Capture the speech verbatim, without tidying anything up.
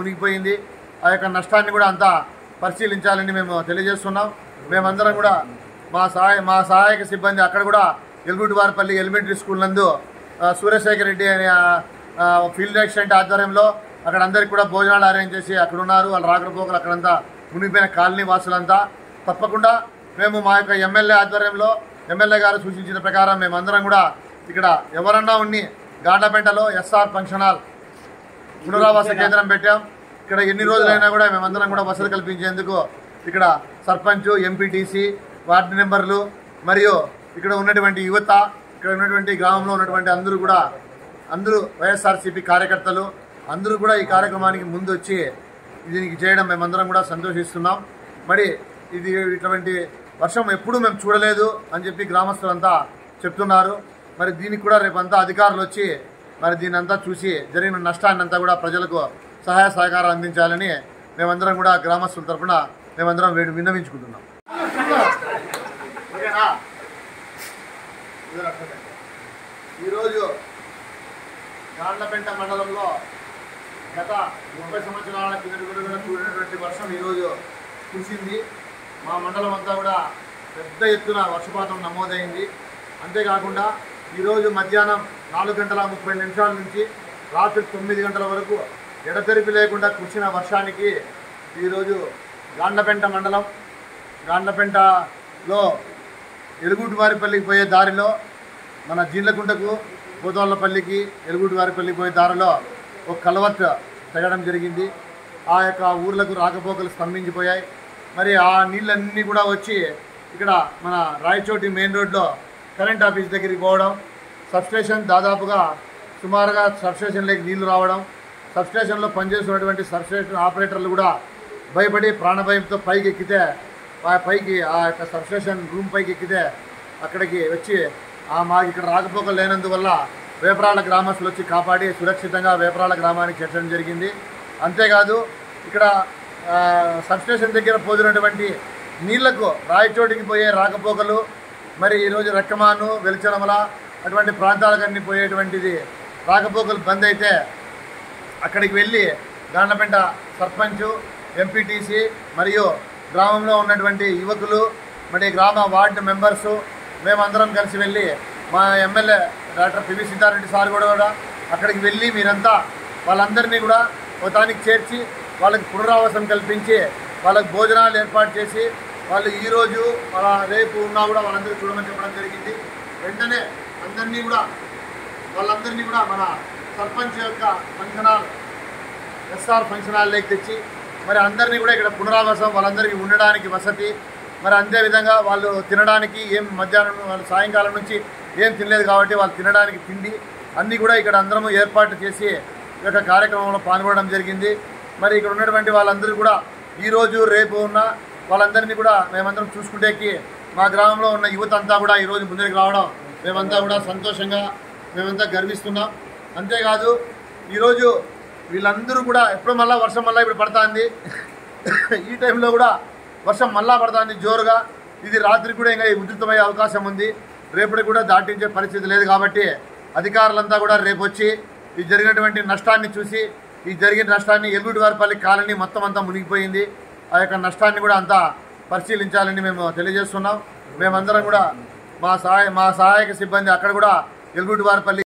మునిగిపోయింది. ఆ యొక్క నష్టాన్ని కూడా అంతా పరిశీలించాలని మేము తెలియజేస్తున్నాం. మేమందరం కూడా మా సహాయ మా సహాయక సిబ్బంది అక్కడ కూడా ఎల్గుటివారిపల్లి ఎలిమెంటరీ స్కూల్ నందు సూర్యశేఖర్ రెడ్డి అనే ఫీల్డ్ అసిస్టెంట్ ఆధ్వర్యంలో అక్కడ అందరికి కూడా భోజనాలు అరేంజ్ చేసి అక్కడ ఉన్నారు. వాళ్ళ రాకపోకలు అక్కడంతా మునిగిపోయిన కాలనీ వాసులంతా తప్పకుండా మేము మా యొక్క ఎమ్మెల్యే ఆధ్వర్యంలో ఎమ్మెల్యే గారు సూచించిన ప్రకారం మేమందరం కూడా ఇక్కడ ఎవరన్నా ఉన్ని గాండ్లపెంటలో ఎస్ఆర్ ఫంక్షన్ హాల్ పునరావాస కేంద్రం పెట్టాం. ఇక్కడ ఎన్ని రోజులైనా కూడా మేమందరం కూడా వసతి కల్పించేందుకు ఇక్కడ సర్పంచ్, ఎంపీటీసీ, వార్డు మెంబర్లు మరియు ఇక్కడ ఉన్నటువంటి యువత, ఇక్కడ ఉన్నటువంటి గ్రామంలో ఉన్నటువంటి అందరూ కూడా అందరూ వైఎస్ఆర్సీపీ కార్యకర్తలు అందరూ కూడా ఈ కార్యక్రమానికి ముందు వచ్చి దీనికి చేయడం మేమందరం కూడా సంతోషిస్తున్నాం. మరి ఇది ఇటువంటి వర్షం ఎప్పుడూ మేము చూడలేదు అని చెప్పి గ్రామస్తులంతా చెప్తున్నారు. మరి దీనికి కూడా రేపంతా అధికారులు వచ్చి మరి దీని అంతా చూసి జరిగిన నష్టాన్ని అంతా కూడా ప్రజలకు సహాయ సహకారాలు అందించాలని మేమందరం కూడా గ్రామస్తుల తరఫున మేమందరం వేడు విన్నవించుకుంటున్నాం. ఈరోజు గాండ్లపెంట మండలంలో గత ముప్పై సంవత్సరాల కింద కూడా కూడినటువంటి వర్షం ఈరోజు కురిసింది. మా మండలం అంతా కూడా పెద్ద ఎత్తున వర్షపాతం నమోదైంది. అంతేకాకుండా ఈరోజు మధ్యాహ్నం నాలుగు గంటల ముప్పై నిమిషాల నుంచి రాత్రి తొమ్మిది గంటల వరకు ఎడతెరిపి లేకుండా కురిసిన వర్షానికి ఈరోజు గాండ్లపెంట మండలం గాండ్లపెంటలో ఎలుగుటివారిపల్లికి పోయే దారిలో మన జీన్లకుంటకు పోతోళ్లపల్లికి ఎలుగుటివారిపల్లికి పోయే దారిలో ఒక కలవట్ తెగడం జరిగింది. ఆ యొక్క ఊర్లకు రాకపోకలు స్తంభించిపోయాయి. మరి ఆ నీళ్ళన్నీ కూడా వచ్చి ఇక్కడ మన రాయచోటి మెయిన్ రోడ్లో కరెంట్ ఆఫీస్ దగ్గరికి పోవడం, సబ్స్టేషన్ దాదాపుగా సుమారుగా సబ్స్టేషన్లోకి నీళ్లు రావడం, సబ్స్టేషన్లో పనిచేస్తున్నటువంటి సబ్స్టేషన్ ఆపరేటర్లు కూడా భయపడి ప్రాణభయంతో పైకి ఎక్కితే ఆ పైకి ఆ యొక్క సబ్స్టేషన్ రూమ్ పైకి ఎక్కితే అక్కడికి వచ్చి ఆ మాకు ఇక్కడ రాకపోకలు లేనందువల్ల వేపరాళ్ళ గ్రామస్తులు వచ్చి కాపాడి సురక్షితంగా వేపరాళ్ళ గ్రామానికి చేర్చడం జరిగింది. అంతేకాదు ఇక్కడ సబ్స్టేషన్ దగ్గర పోతున్నటువంటి నీళ్లకు రాయచోటికి పోయే రాకపోకలు మరి ఈరోజు రెక్కమాను, వెలిచనమల అటువంటి ప్రాంతాలకన్నీ పోయేటువంటిది రాకపోకలు బంద్ అయితే అక్కడికి వెళ్ళి గాండ్లపెంట సర్పంచ్, ఎంపీటీసీ మరియు గ్రామంలో ఉన్నటువంటి యువకులు మరి గ్రామ వార్డు మెంబర్సు మేమందరం కలిసి వెళ్ళి మా MLA doctor PV Siddhareddy sir కూడా కూడా అక్కడికి వెళ్ళి మీరంతా వాళ్ళందరినీ కూడా మొత్తానికి చేర్చి వాళ్ళకి పునరావాసం కల్పించి వాళ్ళకి భోజనాలు ఏర్పాటు చేసి వాళ్ళు ఈరోజు వాళ్ళ రేపు ఉన్నా కూడా వాళ్ళందరూ చూడమని చెప్పడం జరిగింది. వెంటనే అందరినీ కూడా వాళ్ళందరినీ కూడా మన సర్పంచ్ యొక్క ఫంక్షన్ హాల్ ఎస్ఆర్ ఫంక్షన్ హాల్లోకి తెచ్చి మరి అందరినీ కూడా ఇక్కడ పునరావాసం వాళ్ళందరికీ ఉండడానికి వసతి మరి అంతేవిధంగా వాళ్ళు తినడానికి ఏం మధ్యాహ్నం వాళ్ళు సాయంకాలం నుంచి ఏం తినలేదు కాబట్టి వాళ్ళు తినడానికి తిండి అన్నీ కూడా ఇక్కడ అందరము ఏర్పాటు చేసి ఈ యొక్క కార్యక్రమంలో పాల్గొనడం జరిగింది. మరి ఇక్కడ ఉన్నటువంటి వాళ్ళందరూ కూడా ఈరోజు రేపు ఉన్న వాళ్ళందరినీ కూడా మేమందరం చూసుకుంటేకి మా గ్రామంలో ఉన్న యువత అంతా కూడా ఈరోజు ముందుకు రావడం మేమంతా కూడా సంతోషంగా మేమంతా గర్విస్తున్నాం. అంతేకాదు ఈరోజు వీళ్ళందరూ కూడా ఎప్పుడు మళ్ళీ వర్షం మళ్ళీ ఇప్పుడు పడుతుంది, ఈ టైంలో కూడా వర్షం మళ్ళా పడుతుంది జోరుగా. ఇది రాత్రి కూడా ఇంకా ఉధృతమయ్యే అవకాశం ఉంది. రేపటికి కూడా దాటించే పరిస్థితి లేదు కాబట్టి అధికారులంతా కూడా రేపు వచ్చి ఈ జరిగినటువంటి నష్టాన్ని చూసి ఈ జరిగిన నష్టాన్ని ఎల్గుటివారిపల్లి కాలనీ మొత్తం అంతా మునిగిపోయింది. ఆ యొక్క నష్టాన్ని కూడా అంతా పరిశీలించాలని మేము తెలియజేస్తున్నాం. మేమందరం కూడా మా సహాయ మా సహాయక సిబ్బంది అక్కడ కూడా ఎల్గుటివారిపల్లి